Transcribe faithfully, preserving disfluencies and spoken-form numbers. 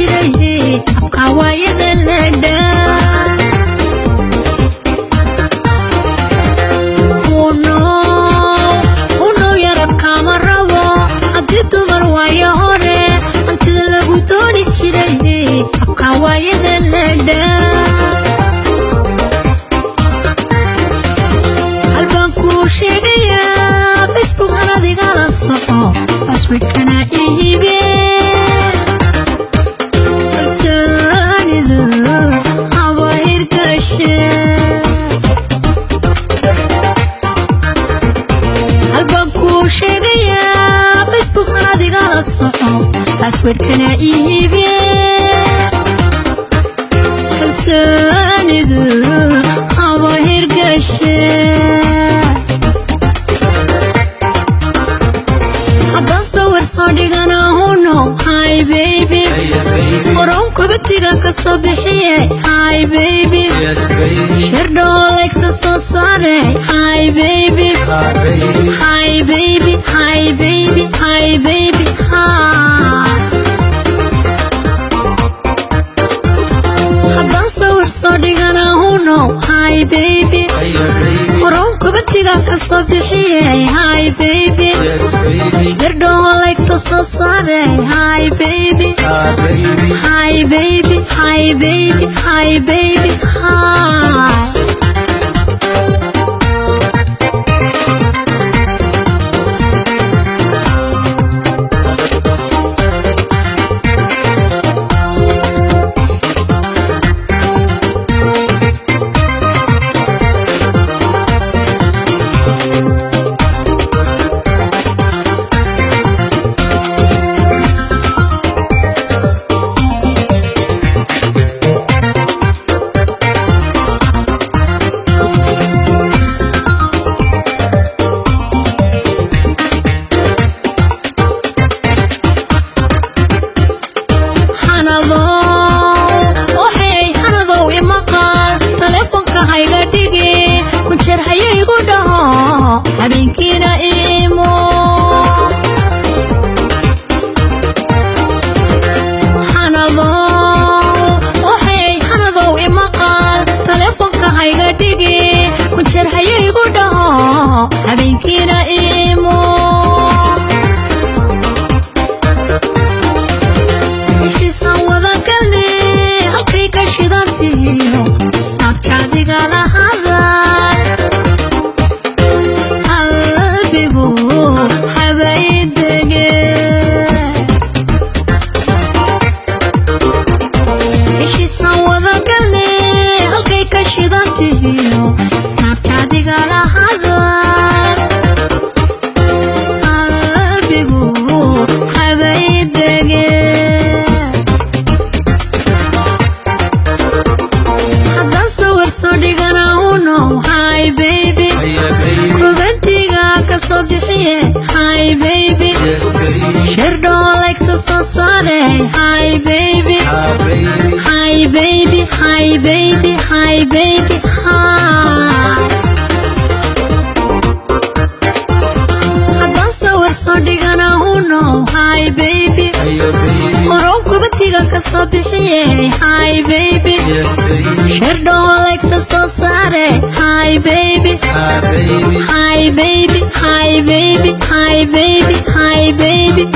jiray qawaayada leedha uno uno yara kama rabo haddii dumar waayo hore antida lagu dooni jiray qawaayada leedha sheegaya Facebook ana Igala Soco Passwordkana Hibeen Kalsoonidu Haba Hirgasheee Albanku sheegaya Facebook ana Igala Soco Passwordkana Hibeen Kalsoonidu Haba Hirgasheee Digana hono hi baby Oron kubatiga kasabihiye hi baby Yes baby Sherdo like the so sorry hi baby Hi baby hi baby hi baby hi Haba sawir so digana hono hi baby Oron kubatiga kasabihiye hi baby Yes baby Sherdo like the so sorry hi baby Hi baby Hi baby, hi baby, hi baby, hi. Habeenkiina imo Hanado waxay hanado imaqal telefonka hayga dhigi ku jarhayo igu dhaho habeenkiina imo Ishiisan wada galne halkay ka shidantiyo Snapchat igala hadal Snapchat igala hadal qalbigu habay degeen hadda sawir soo dhigana uno hi baby kubantiga ka soo bixiye hi baby Sherdo like the so sorry hi baby Hi baby hi baby hi baby hi Hadda sawir soo dhigana uno hi baby Oron kubatiga ka soo bixiye hi baby Sherdo like the so sorry hi baby Hi baby hi baby hi baby hi baby hi baby